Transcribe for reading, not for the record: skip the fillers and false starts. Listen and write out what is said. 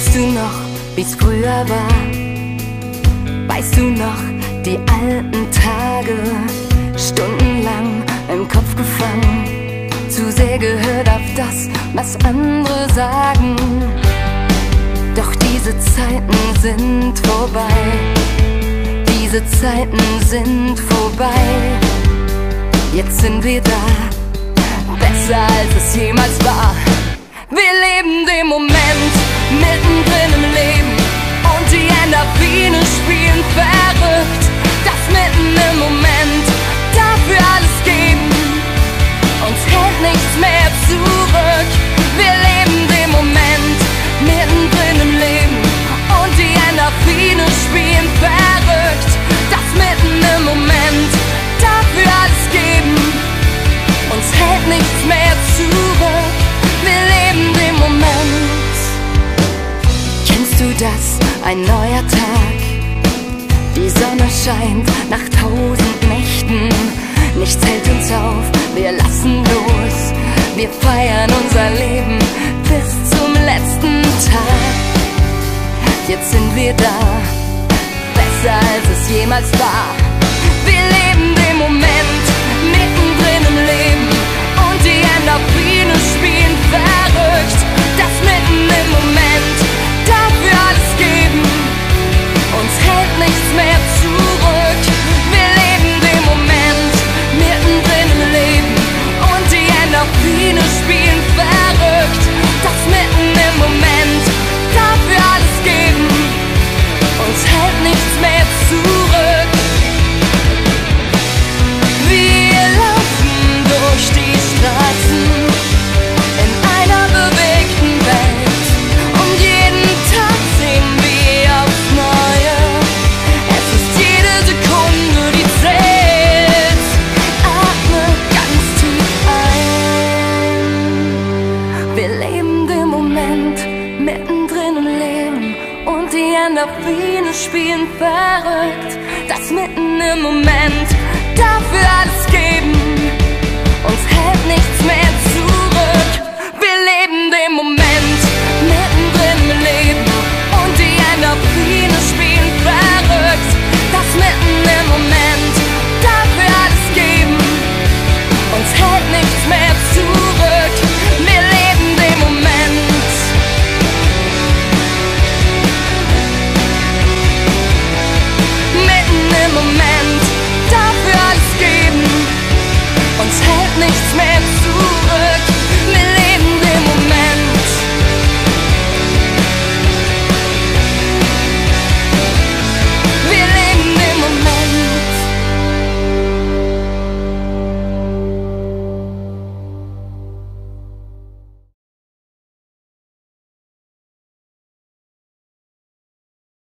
Weißt du noch, wie's früher war? Weißt du noch, die alten Tage? Stundenlang im Kopf gefangen, zu sehr gehört auf das, was andere sagen. Doch diese Zeiten sind vorbei. Diese Zeiten sind vorbei. Jetzt sind wir da, besser als es jemals war. Wir leben den Moment, mittendrin im Leben, und die Endorphine spielen verrückt. Das mitten im Moment, dafür alles geben, uns hält nichts mehr zurück. Wir leben den Moment, mittendrin im Leben, und die Endorphine spielen verrückt. Das mitten im Moment, dafür alles geben, uns hält nichts mehr zurück. Wir leben den Moment. Kennst du das? Ein neuer Tag. Die Sonne scheint nach 1000 Nächten. Nichts hält uns auf, wir lassen los. Wir feiern unser Leben bis zum letzten Tag. Jetzt sind wir da, besser als es jemals war. Wir leben den Moment, mittendrin im Leben, und die Endorphine spielen verrückt. Das mitten im Moment, dafür alles geben, uns hält nichts mehr zurück. Wir leben den Moment, mittendrin im Leben, und die Endorphine spielen verrückt. Das mitten im Moment, dafür alles geben, uns hält nichts mehr zurück. Wir laufen durch die Straßen in einer bewegten Welt, und jeden Tag sehen wir aufs Neue. Es ist jede Sekunde, die zählt. Atme ganz tief ein. Wir leben den Moment, mittendrin im Leben, und die Endorphine spielen verrückt. Das mitten im Moment, dafür alles geben, uns hält nichts mehr zurück. Wir leben den Moment, mittendrin im Leben, und die Endorphine spielen verrückt. Das mitten im Moment, dafür alles geben, uns hält nichts mehr zurück. Wir leben den Moment. Mitten im Moment, dafür alles geben, uns hält nichts mehr